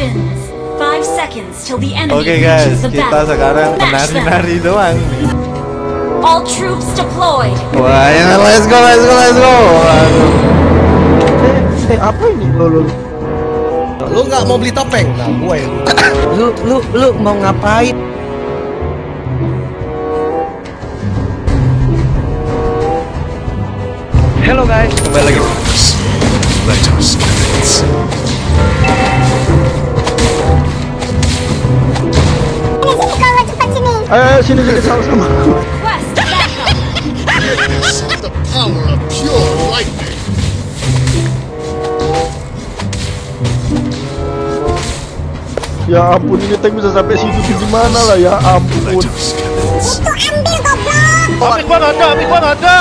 5 seconds till the enemy Oke guys, reaches the kita battle. sekarang Smash them. menari-nari doang. All troops deployed. Wah, ya let's go. Waduh. Apa ini? Lu nggak mau beli topeng? Nah, gue yang Lu mau ngapain? Halo guys, kembali lagi. Let us commence. Ayo sini sama-sama. Quest backup. The power of pure lightning. Ya ampun, ini tank bisa sampai situ gimana lah, ya ampun. Let us commence. Amik gua nggak ada.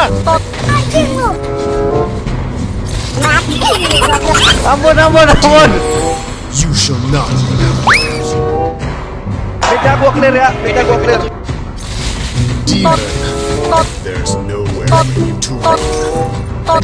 Ampun. You shall not Beda gua clear ya, demon. There's nowhere for you to run.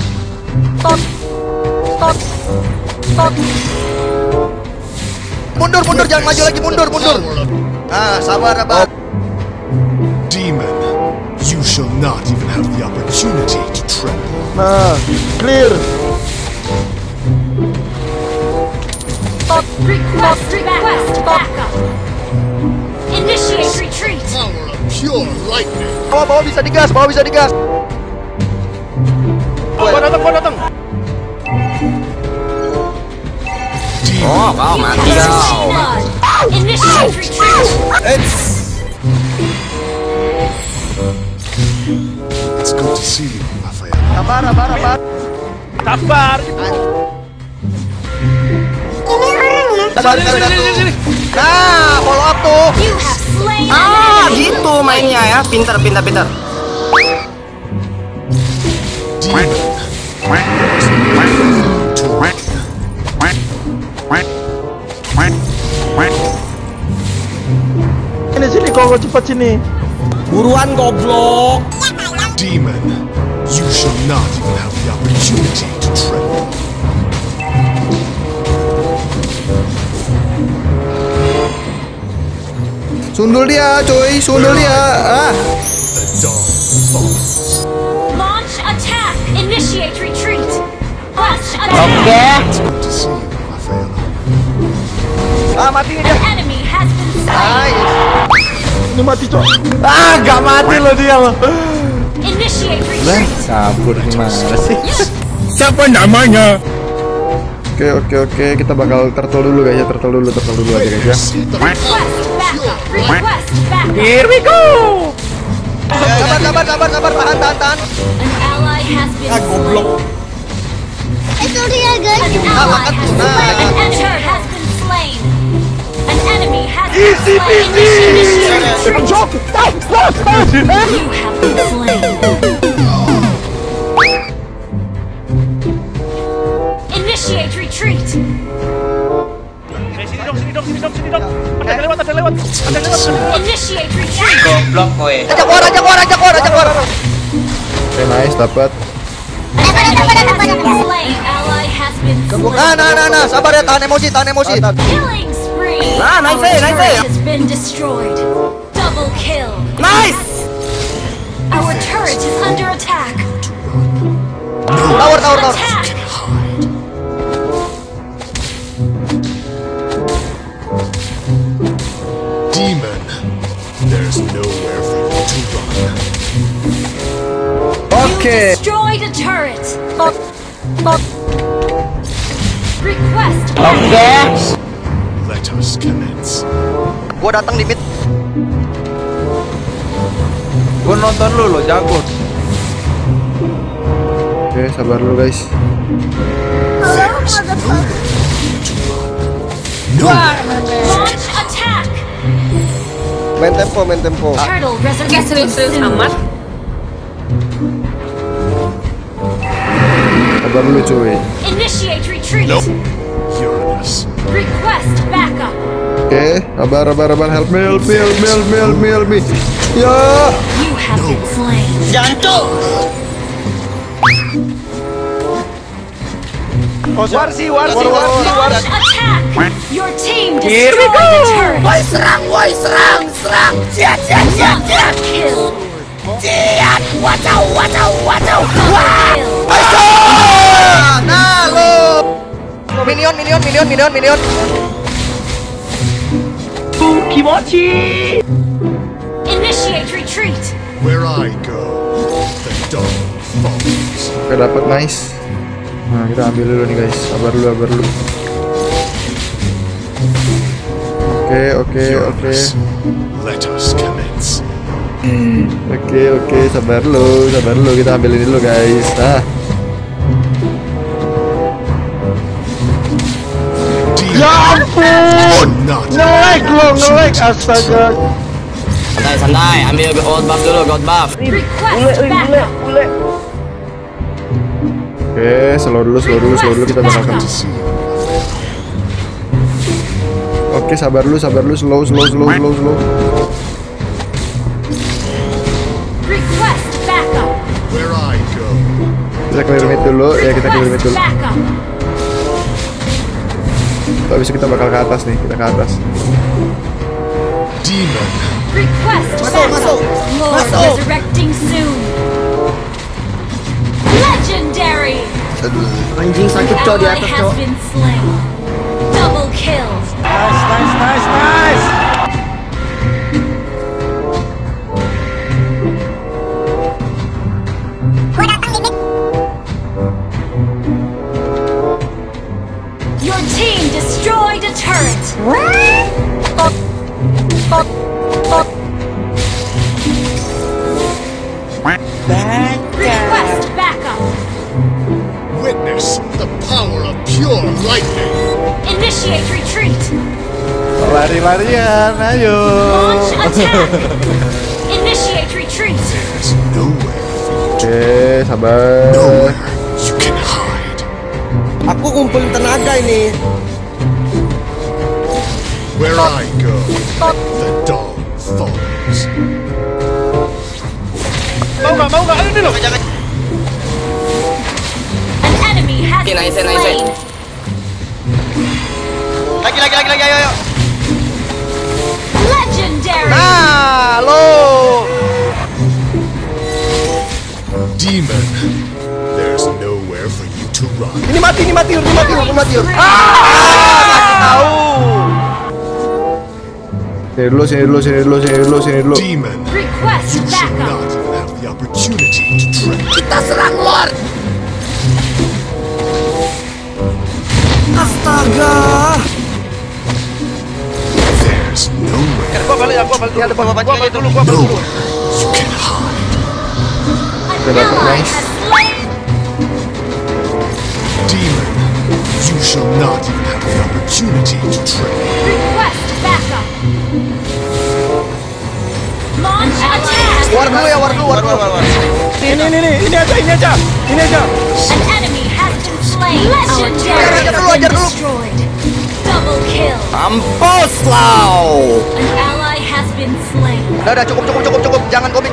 mundur, jangan maju lagi, mundur. Ah, sabar. Demon, you shall not even have the opportunity to tremble. Nah, clear. Request backup. Initiate retreat. Power of pure lightning. Bawah bisa digas. Gua datang. Demon, Mati kau. Initiate retreat. it's good to see you, Raphael. Sabar. Sabar. Nah, follow up tuh. You have slain an Ah, enemy. gitu mainnya ya. Pintar. Demon, there's nowhere for you to run. Sini kau cepat sini. Buruan goblok. Demon, you shall not even have the opportunity to tremble. Sundul dia, coy. Ah. The dawn falls. Launch attack. Initiate retreat. Launch attack. It's good to see you, Raphael. Ah, mati dia. An enemy has been slain. Ini mati, Cok. Gak mati lo dia lo. Initiate retreat. Kabur gimana sih? Siapa namanya? Oke, kita bakal turtle dulu guys ya, turtle dulu aja guys ya. Request backup. Request backup. Here we go. Sabar, tahan. An ally has been Goblok. An ally has been slain. An enemy has been slain. An enemy has been slain. Initiate retreat. You have been slain. Initiate retreat. Sini dong. Ada lewat. Initiate retreat. Goblok kowe. Ajak war. Oke, nice, dapat. An enemy has been slain. Ally has been slain. Nah, sabar ya, tahan emosi. Killing spree. Nice. Our turret has been destroyed. Double kill. Nice. Our turret is under attack. Tower. Attack. Demon, there's nowhere for you to run. You destroyed a turret. Request backup. Let us commence. Gua datang di mid. Gua nonton lu lo jago. Oke, sabar dulu guys. There's nowhere for you to run. Launch attack. Main tempo. Turtle resurrected soon. Sabar dulu cuy. Initiate retreat. Uranus. Request backup. Oke, sabar. Help me. Ya. You have been slain. Jancuk. Warsi. Launch attack! Your team destroyed the turret! Woi serang, woi serang. Ciat. Monster kill! Ciat. Wacau. Double kill! Nah lo. Minion. Initiate retreat! Where I go, the dawn falls. Oke, dapat nice. Nah, kita ambil dulu nih guys. Sabar dulu. Oke. Yours. Let us commence. Oke, sabar dulu. Kita ambil ini dulu guys. Nah, Ya ampun. not Nge-lag, astaga. Santai, ambil gold buff dulu, gold buff. Request backup! Oke, slow dulu kita bakal to see. Oke, sabar dulu, slow. Request backup! Where I go, Kita clear mid dulu, ya kita clear mid Request dulu. backup! Habis itu kita bakal ke atas nih, kita ke atas. demon. Request Masuk. Lord Masuk. resurrecting soon. Legendary. Anjing sakit cok di Ally atas has cok. been slain. Double kill. Nice. Your team destroyed a turret. Request backup. Witness the power of pure lightning. Initiate retreat. Lari-larian, ayo. Launch attack. Initiate retreat. There's nowhere for Oke, sabar. you. Nowhere you can hide. Aku kumpulin tenaga ini. Where I go, the dawn falls. Mau nggak? Ayo nih lo. An enemy has been Nice. slain. Lagi ayo. Legendary. Nah, lo. Demon, there's nowhere for you to run. Ini mati. Sini dulu. Demon, Request you should backup. not even have the opportunity to try. Kita serang Lord. Astaga. There's nowhere, Gua balik dulu. nowhere you can hide. An ally has slain. Demon, you shall not even have the opportunity to try. Request backup. Launch attack. War dulu. Ini aja. An enemy has been slain. Legendary. Ajar dulu. Destroyed. Double kill. Mampus lau. An ally has been slain. Udah cukup. Jangan komit.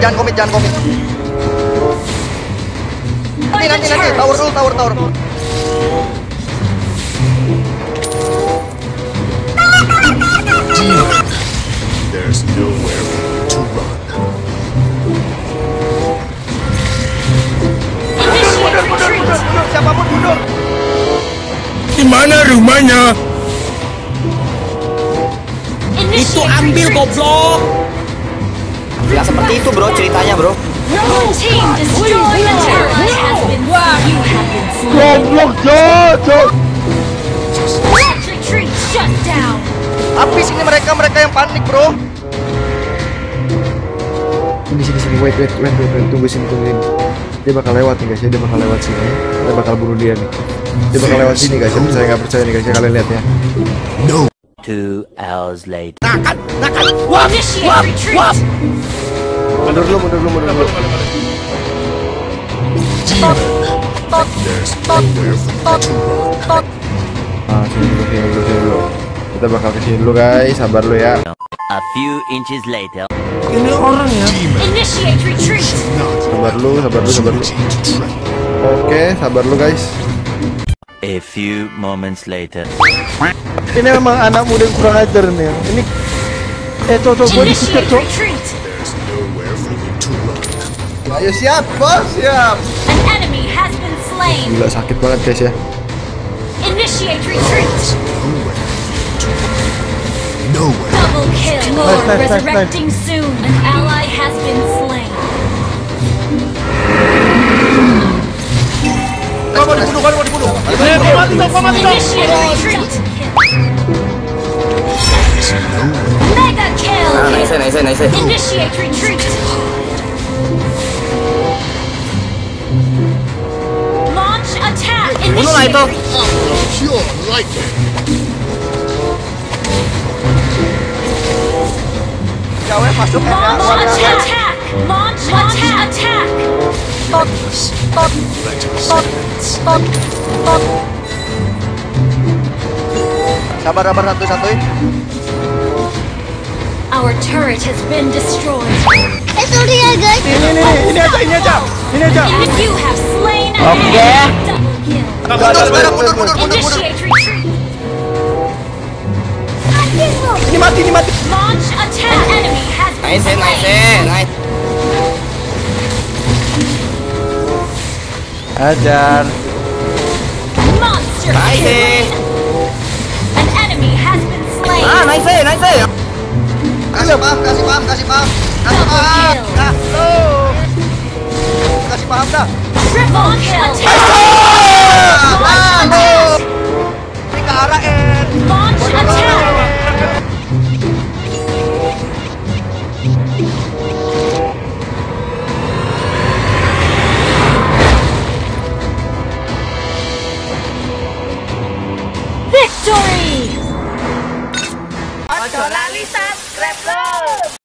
Nanti. Tower. Demon, there's nowhere for you to run. Initiate retreat. Siapapun mundur. Di mana rumahnya? Initiate retreat. goblok. Ya seperti itu bro ceritanya bro. Your team destroyed a turret. Has been You have been slain. Goblok, Cok. Launch retreat shut down. Habis ini mereka yang panik, bro. Sini. Wait. Tunggu sini. Dia bakal lewat nih guys, dia bakal lewat sini. Kita bakal bunuh dia nih. Dia bakal lewat sini guys, saya nggak percaya nih guys, kalian lihat ya. No. 2 hours later. Initiate retreat. Mundur dulu. Demon, there's nowhere for you to run. Sini dulu. Kita bakal kesini dulu guys, sabar dulu ya. A few inches later. Demon, Initiate retreat. not Sabar dulu. opportunity to try. Oke, sabar dulu guys. A few moments later. Ini memang anak muda yang kurang ajar nih. Ini tuh gua dikejar, Initiate Cok. retreat. There's nowhere for you to run. Ayo siap, bos, siap. An enemy has been slain. Gila sakit banget guys ya. Initiate retreat. Nowhere. Double kill. Lord Nice, nice, nice, resurrecting soon. An ally has been slain. Kau mau dibunuh. Kau mati dong. Initiate retreat. Mega kill. Nice. Initiate retreat. Launch attack. Bunuh lah itu. Pure lightning. Cewek masuk. Launch attack. Launch attack. Let us advance. Sabar satu-satuin. Our turret has been destroyed. Itu dia guys. Ini aja. You have slain an Oke. enemy. Double kill. Mundur. Initiate retreat. Ini mati. Launch attack. An enemy has been slain. Ajar. Monster Nice. kill. An enemy has been slain. Nice. Kasih paham. Double kill. Kasih paham dah. Triple kill. Ini ke arah